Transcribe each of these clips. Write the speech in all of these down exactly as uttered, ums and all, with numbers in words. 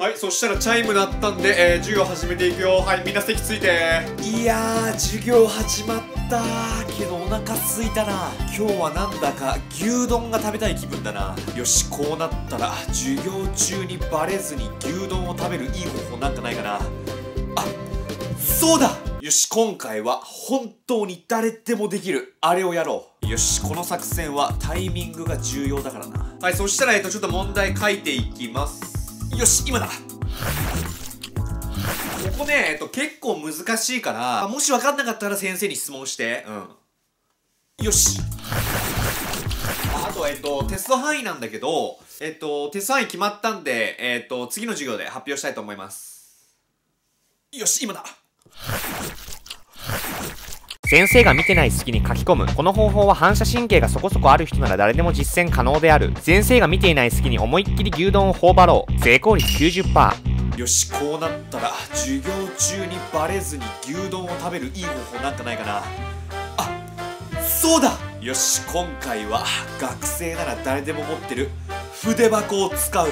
はい、そしたらチャイム鳴ったんで、えー、授業始めていくよ。はい、みんな席ついて。いやー、授業始まったー。けどお腹すいたな。今日はなんだか牛丼が食べたい気分だな。よし、こうなったら授業中にバレずに牛丼を食べるいい方法なんかないかな。あ、そうだ。よし、今回は本当に誰でもできるあれをやろう。よし、この作戦はタイミングが重要だからな。はい、そしたらえっとちょっと問題書いていきます。よし、今だ。ここね、えっと、結構難しいから、もし分かんなかったら先生に質問して。うん。よし。あ、あと、えっと、テスト範囲なんだけど、えっと、テスト範囲決まったんで、えっと、次の授業で発表したいと思います。よし、今だ。 先生が見てない隙に書き込む。この方法は反射神経がそこそこある人なら誰でも実践可能である。先生が見ていない隙に思いっきり牛丼を頬張ろう。成功率 きゅうじゅっパーセント。 よし、こうなったら授業中にバレずに牛丼を食べるいい方法なんかないかな。あ、そうだ。よし、今回は学生なら誰でも持ってる筆箱を使う。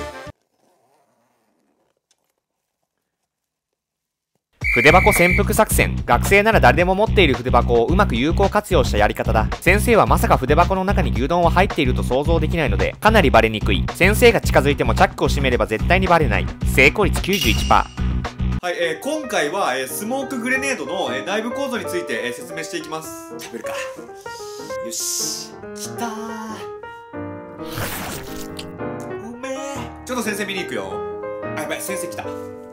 筆箱潜伏作戦。学生なら誰でも持っている筆箱をうまく有効活用したやり方だ。先生はまさか筆箱の中に牛丼は入っていると想像できないので、かなりバレにくい。先生が近づいてもチャックを閉めれば絶対にバレない。成功率 きゅうじゅういちパーセント。 はい、えー、今回は、えー、スモークグレネードの、えー、内部構造について、えー、説明していきます。食べるか。よし、きたー。うめえ。ちょっと先生見に行くよ。あ、やばい、先生来た。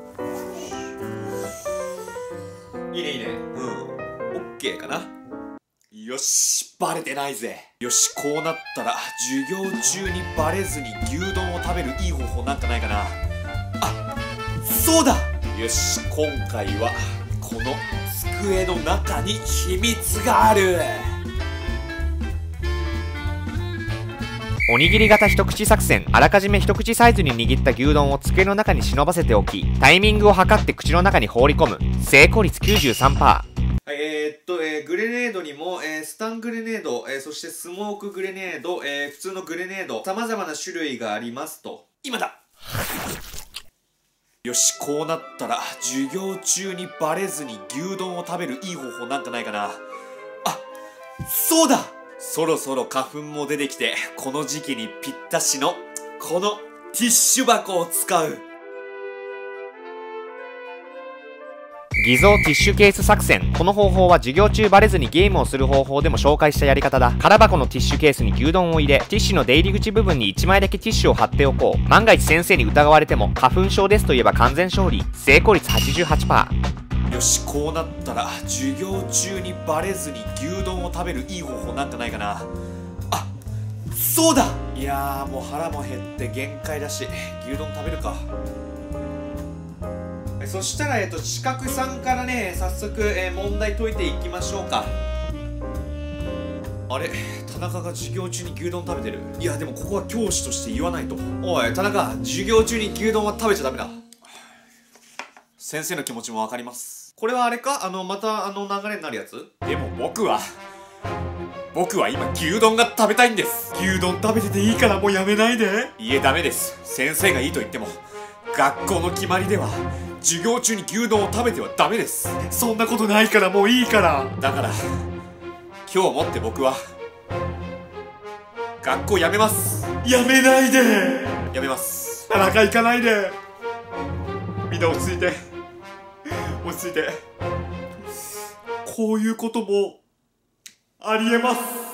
いいねいいね。うん。オッケーかな。よし、バレてないぜ。よし、こうなったら授業中にバレずに牛丼を食べるいい方法なんかないかな。あ、そうだ。よし、今回はこの机の中に秘密がある。 おにぎり型一口作戦。あらかじめ一口サイズに握った牛丼を机の中に忍ばせておき、タイミングを測って口の中に放り込む。成功率 きゅうじゅうさんパーセント。 はい、えー、っと、えー、グレネードにも、えー、スタングレネード、えー、そしてスモークグレネード、えー、普通のグレネード、様々な種類がありますと。今だ。よし、こうなったら授業中にバレずに牛丼を食べるいい方法なんかないかな。あ、そうだ。そろそろ花粉も出てきて、この時期にぴったしのこのティッシュ箱を使う。 偽造ティッシュケース作戦。この方法は授業中バレずにゲームをする方法でも紹介したやり方だ。空箱のティッシュケースに牛丼を入れ、ティッシュの出入り口部分にいちまいだけティッシュを貼っておこう。万が一先生に疑われても花粉症ですと言えば完全勝利。成功率 はちじゅうはちパーセント。 よし、こうなったら授業中にバレずに牛丼を食べるいい方法なんかないかな。あ、そうだ。いやー、もう腹も減って限界だし、牛丼食べるか。そしたら、えっと、四角さんからね、早速、えー、問題解いていきましょうか。あれ、田中が授業中に牛丼食べてる。いや、でもここは教師として言わないと。おい、田中、授業中に牛丼は食べちゃダメだ。先生の気持ちもわかります。これはあれか、あの、またあの流れになるやつ。でも僕は、僕は今牛丼が食べたいんです。牛丼食べてていいからもうやめないで。いえ、ダメです。先生がいいと言っても、学校の決まりでは、授業中に牛丼を食べてはダメです。そんなことないからもういいから。だから、今日をもって僕は、学校やめます。やめないで。やめます。田中行かないで。みんな落ち着いて。落ち着いて。こういうこともありえます。